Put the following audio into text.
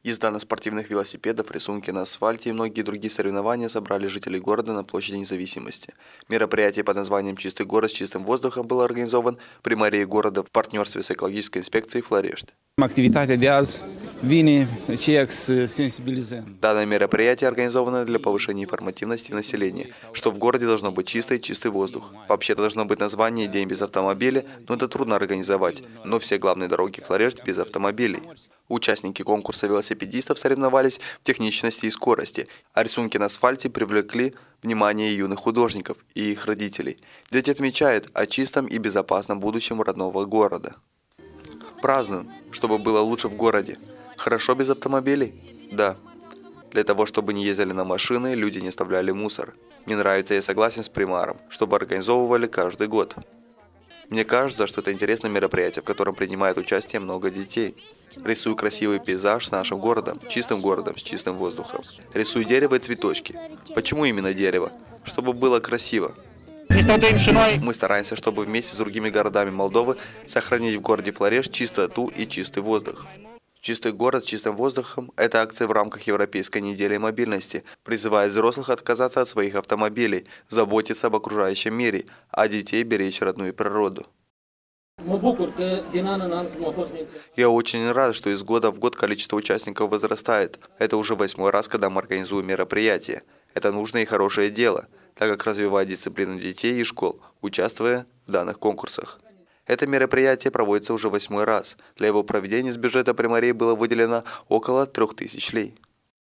Езда на спортивных велосипедах, рисунки на асфальте и многие другие соревнования собрали жителей города на площади Независимости. Мероприятие под названием «Чистый город с чистым воздухом» было организован при мэрии города в партнерстве с экологической инспекцией Флореști. Данное мероприятие организовано для повышения информативности населения, что в городе должно быть чистый воздух. Вообще-то должно быть название «День без автомобиля», но это трудно организовать, но все главные дороги Флореști без автомобилей. Участники конкурса велосипедистов соревновались в техничности и скорости, а рисунки на асфальте привлекли внимание юных художников и их родителей. Дети отмечают о чистом и безопасном будущем родного города. Празднуем, чтобы было лучше в городе. Хорошо без автомобилей? Да. Для того, чтобы не ездили на машины, люди не оставляли мусор. Мне нравится, я согласен с примаром, чтобы организовывали каждый год. Мне кажется, что это интересное мероприятие, в котором принимает участие много детей. Рисую красивый пейзаж с нашим городом, с чистым воздухом. Рисую дерево и цветочки. Почему именно дерево? Чтобы было красиво. Мы стараемся, чтобы вместе с другими городами Молдовы сохранить в городе Флореști чистоту и чистый воздух. Чистый город с чистым воздухом – это акция в рамках Европейской недели мобильности, призывает взрослых отказаться от своих автомобилей, заботиться об окружающем мире, а детей беречь родную природу. Я очень рад, что из года в год количество участников возрастает. Это уже 8-й раз, когда мы организуем мероприятие. Это нужное и хорошее дело, так как развивает дисциплину детей и школ, участвуя в данных конкурсах. Это мероприятие проводится уже 8-й раз. Для его проведения с бюджета примарии было выделено около 3000 лей.